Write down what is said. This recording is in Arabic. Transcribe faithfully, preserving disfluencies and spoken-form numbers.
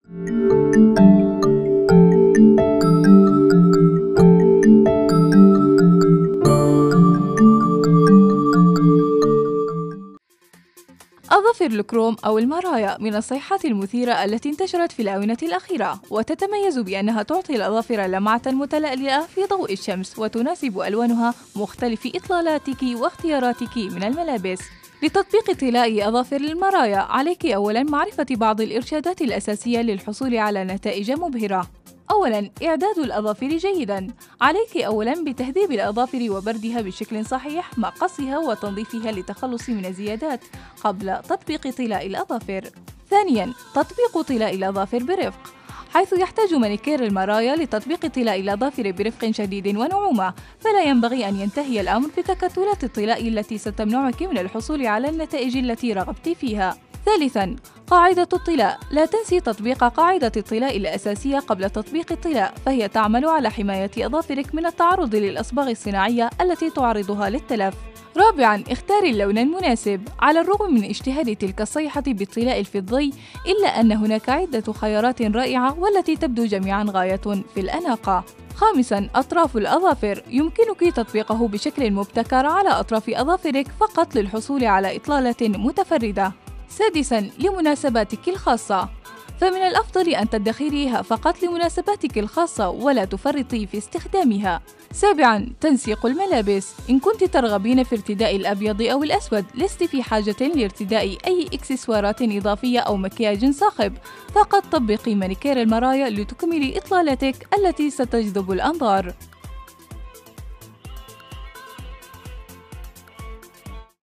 أظافر الكروم أو المرايا من الصيحات المثيرة التي انتشرت في الآونة الأخيرة، وتتميز بأنها تعطي الأظافر لمعة متلألئة في ضوء الشمس، وتناسب ألوانها مختلف إطلالاتك واختياراتك من الملابس. لتطبيق طلاء أظافر المرايا، عليك أولاً معرفة بعض الإرشادات الأساسية للحصول على نتائج مبهرة. أولاً، إعداد الأظافر جيداً. عليك أولاً بتهذيب الأظافر وبردها بشكل صحيح مع قصها وتنظيفها للتخلص من الزيادات قبل تطبيق طلاء الأظافر. ثانياً، تطبيق طلاء الأظافر برفق، حيث يحتاج مانيكير المرايا لتطبيق طلاء الأظافر برفق شديد ونعومة، فلا ينبغي أن ينتهي الأمر بتكتلات الطلاء التي ستمنعك من الحصول على النتائج التي رغبت فيها. ثالثاً، قاعدة الطلاء. لا تنسي تطبيق قاعدة الطلاء الأساسية قبل تطبيق الطلاء، فهي تعمل على حماية أظافرك من التعرض للأصباغ الصناعية التي تعرضها للتلف. رابعاً، اختاري اللون المناسب. على الرغم من اجتهاد تلك الصيحة بالطلاء الفضي، إلا أن هناك عدة خيارات رائعة والتي تبدو جميعاً غاية في الأناقة. خامساً، أطراف الأظافر. يمكنك تطبيقه بشكل مبتكر على أطراف أظافرك فقط للحصول على إطلالة متفردة. سادساً، لمناسباتك الخاصة، فمن الأفضل أن تدخريها فقط لمناسباتك الخاصة ولا تفرطي في استخدامها. سابعاً، تنسيق الملابس. إن كنت ترغبين في ارتداء الأبيض أو الأسود، لست في حاجة لارتداء أي إكسسوارات إضافية أو مكياج صاخب، فقط طبقي مانيكير المرايا لتكملي إطلالتك التي ستجذب الأنظار.